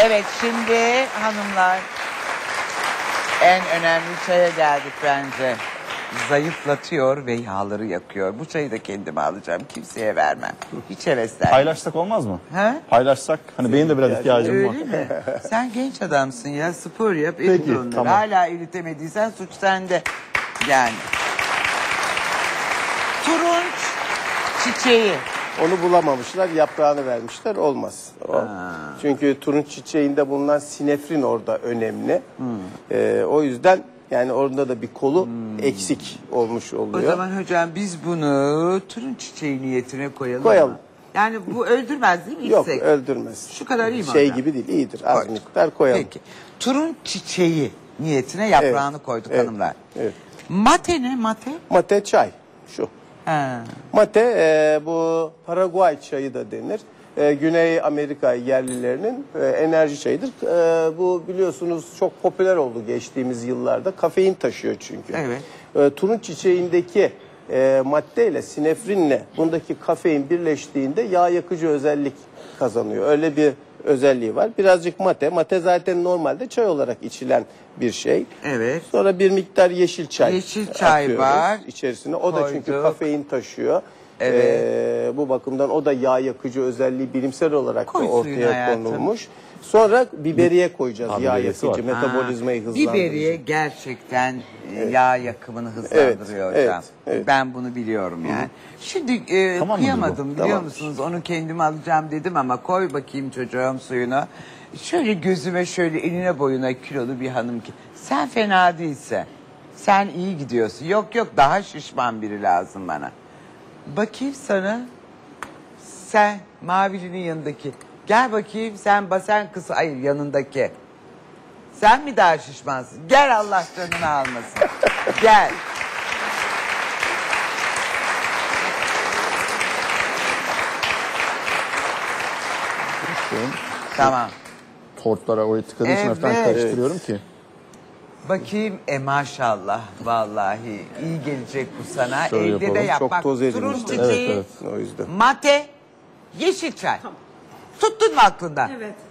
Evet, şimdi hanımlar en önemli çaya geldik bence. Zayıflatıyor ve yağları yakıyor. Bu çayı da kendime alacağım. Kimseye vermem. Hiç heveslenmem. Paylaşsak olmaz mı? He? Paylaşsak. Hani benim de biraz ihtiyacım var. Öyle mi? Sen genç adamsın ya. Spor yap. Peki, Peki, onları. tamam. Hala eritemediysen suç sende. Yani. Turunç çiçeği. Onu bulamamışlar, yaprağını vermişler, olmaz. Çünkü turunç çiçeğinde bulunan sinefrin orada önemli. O yüzden yani orada da bir kolu eksik olmuş O oluyor. zaman hocam biz bunu turunç çiçeği niyetine koyalım. Koyalım. mı? Yani bu öldürmez değil mi? Yok, İçsek? öldürmez. Şu kadar iyi mi Şey hocam? gibi değil, iyidir. Az Koy. miktar koyalım. Peki. Turunç çiçeği niyetine yaprağını koyduk hanımlar. Evet. Mate ne mate? Mate çay, şu. Ha. Mate bu Paraguay çayı da denir. Güney Amerika yerlilerinin enerji çayıdır. Bu biliyorsunuz çok popüler oldu geçtiğimiz yıllarda. Kafein taşıyor çünkü. Evet. Turunç çiçeğindeki maddeyle, sinefrinle bundaki kafein birleştiğinde yağ yakıcı özellik kazanıyor. Öyle bir özelliği var. Birazcık mate. Mate zaten normalde çay olarak içilen bir şey. Evet. Sonra bir miktar yeşil çay. Yeşil çay atıyoruz var. içerisine. O da çünkü Koyduk. kafein taşıyor. Evet. Bu bakımdan o da yağ yakıcı özelliği bilimsel olarak Koy da suyunu ortaya hayatım. konulmuş. Sonra biberiye koyacağız, yağ biberiyesi yakıcı, var. metabolizmayı hızlandırıcı. Biberiye gerçekten yağ yakımını hızlandırıyor Evet, hocam. evet. Ben bunu biliyorum yani. Şimdi Tamam mı kıyamadım biliyor Tamam. musunuz? Onu kendim alacağım dedim ama koy bakayım çocuğum suyunu. Şöyle gözüme şöyle eline boyuna kilolu bir hanım ki. Sen fena değilsen. Sen iyi gidiyorsun. Yok yok daha şişman biri lazım bana. Bakayım sana. Sen mavilinin yanındaki. Gel bakayım sen basen kızı. Hayır yanındaki. Sen mi daha şişmansın? Gel Allah canını almasın. Gel. Tamam. Tortlara oraya tıkadığı için hafiften Evet. karıştırıyorum ki. Bakayım maşallah vallahi iyi gelecek bu sana. Şöyle Elde de yapalım. yap. Çok Bak, toz turunç edilmiştir. çiçeği, Evet, O yüzden. mate, yeşil çay. Tuttun mu aklında? Evet.